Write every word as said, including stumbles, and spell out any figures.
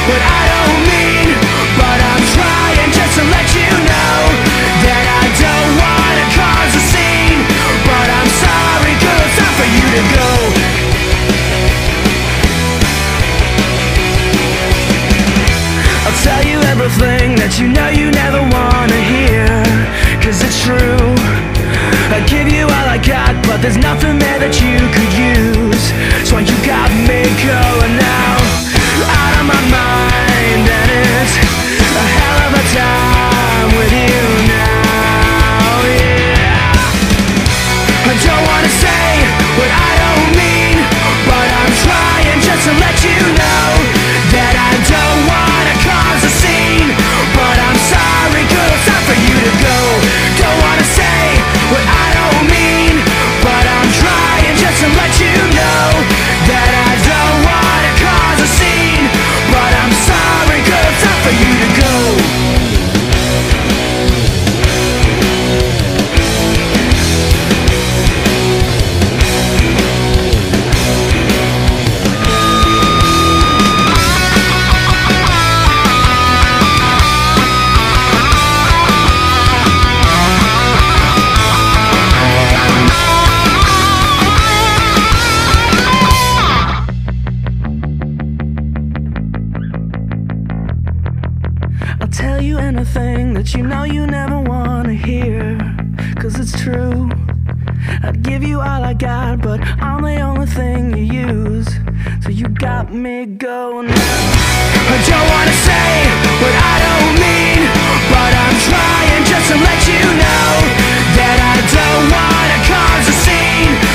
what I don't mean, but I'm trying just to let you know that I don't wanna cause a scene. But I'm sorry, girl, it's time for you to go. I'll tell you everything that you know you never wanna hear, 'cause it's true. I give you all I got, but there's nothing there that you could use. So you got me going now, out of my mind, and it's a hell of a time with you now, yeah. I don't wanna say what I don't mean, but I'm trying just to let you know that I don't wanna cause a scene. But I'm sorry, girl, it's time for you to go. Don't wanna say what I don't mean, but I'm trying just to let you know that I don't wanna cause a scene. But I'm sorry, girl, it's time for you to go. I'll tell you anything that you know you never wanna hear, 'cause it's true. I'd give you all I got, but I'm the only thing you use. So you got me going now. I don't wanna say what I don't mean, but I'm trying just to let you know that I don't wanna cause a scene.